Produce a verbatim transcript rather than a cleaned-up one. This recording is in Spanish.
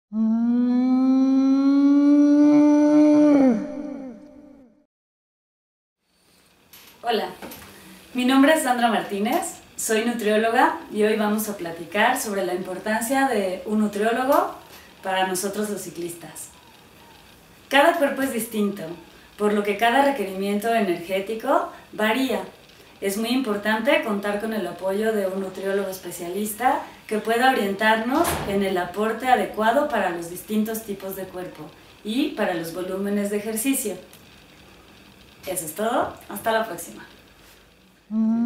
Hola, mi nombre es Sandra Martínez, soy nutrióloga y hoy vamos a platicar sobre la importancia de un nutriólogo para nosotros los ciclistas. Cada cuerpo es distinto, por lo que cada requerimiento energético varía. Es muy importante contar con el apoyo de un nutriólogo especialista que pueda orientarnos en el aporte adecuado para los distintos tipos de cuerpo y para los volúmenes de ejercicio. Eso es todo, hasta la próxima.